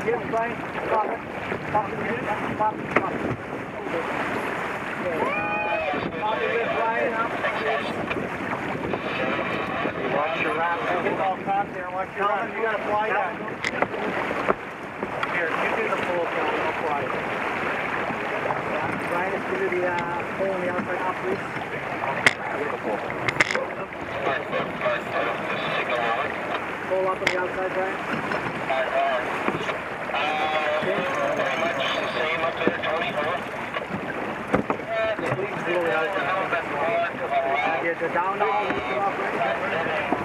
Get him, Brian. Pop it. Pop it in. Pop it. Pop it. Pop it in, Brian. Watch your wrap. Get all caught there. Watch your wrap. You gotta fly that. Here, you do the pull, John. I'll fly it. Brian, it's going to the pull on the outside off loose. Pull up on the outside, Brian. Same up there, 24. Yeah, the down now, lift it off right.